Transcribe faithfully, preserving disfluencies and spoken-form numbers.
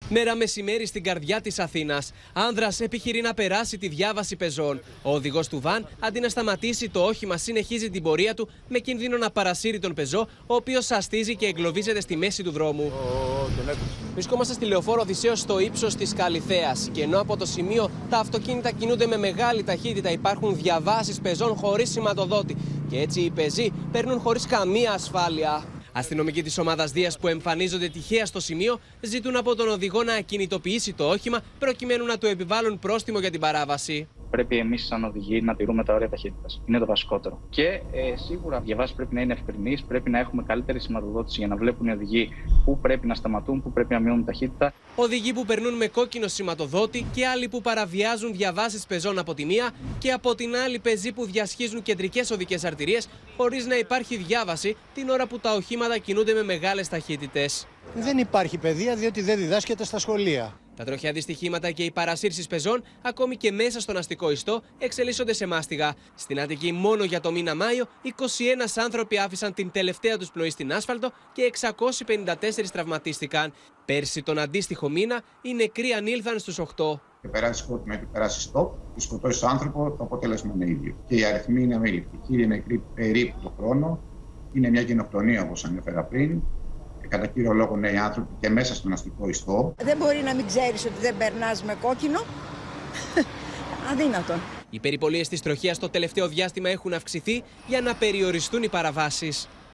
Μέρα μεσημέρι στην καρδιά της Αθήνας. Άνδρας επιχειρεί να περάσει τη διάβαση πεζών. Ο οδηγός του βαν, αντί να σταματήσει το όχημα, συνεχίζει την πορεία του με κίνδυνο να παρασύρει τον πεζό, ο οποίος σαστίζει και εγκλωβίζεται στη μέση του δρόμου. Oh, Βρισκόμαστε στη λεωφόρο Οδυσσέως στο ύψος της Καλιθέας. Και ενώ από το σημείο τα αυτοκίνητα κινούνται με μεγάλη ταχύτητα, υπάρχουν διαβάσεις πεζών χωρίς σηματοδότη. Και έτσι οι πεζοί παίρνουν χωρίς καμία ασφάλεια. Αστυνομικοί της ομάδας Δίας που εμφανίζονται τυχαία στο σημείο ζητούν από τον οδηγό να ακινητοποιήσει το όχημα προκειμένου να του επιβάλλουν πρόστιμο για την παράβαση. Πρέπει εμείς, σαν οδηγοί, να τηρούμε τα όρια ταχύτητας. Είναι το βασικότερο. Και ε, σίγουρα οι διαβάσεις πρέπει να είναι ευκρινείς, πρέπει να έχουμε καλύτερη σηματοδότηση για να βλέπουν οι οδηγοί πού πρέπει να σταματούν, πού πρέπει να μειώνουν ταχύτητα. Οδηγοί που περνούν με κόκκινο σηματοδότη και άλλοι που παραβιάζουν διαβάσεις πεζών από τη μία και από την άλλη πεζοί που διασχίζουν κεντρικές οδικές αρτηρίες χωρίς να υπάρχει διάβαση την ώρα που τα οχήματα κινούνται με μεγάλες ταχύτητες. Δεν υπάρχει παιδεία διότι δεν διδάσκεται στα σχολεία. Τα τροχιά δυστυχήματα και οι παρασύρσεις πεζών, ακόμη και μέσα στον αστικό ιστό, εξελίσσονται σε μάστιγα. Στην Αττική, μόνο για το μήνα Μάιο, είκοσι ένας άνθρωποι άφησαν την τελευταία τους πνοή στην άσφαλτο και εξακόσιοι πενήντα τέσσερις τραυματίστηκαν. Πέρσι, τον αντίστοιχο μήνα, οι νεκροί ανήλθαν στους οκτώ. Και περάσει σκότωμα ή περάσει stop, και σκοτώσει άνθρωπο, το αποτέλεσμα είναι ίδιο. Και οι αριθμοί είναι αμήλικτοι. Οι νεκροί περίπου το χρόνο, είναι μια γενοκτονία όπως ανέφερα πριν. Κατά κύριο λόγο νέοι άνθρωποι και μέσα στον αστικό ιστό. Δεν μπορεί να μην ξέρεις ότι δεν περνάς με κόκκινο. Αδύνατον. Οι περιπολίες της τροχέας το τελευταίο διάστημα έχουν αυξηθεί για να περιοριστούν οι παραβάσεις.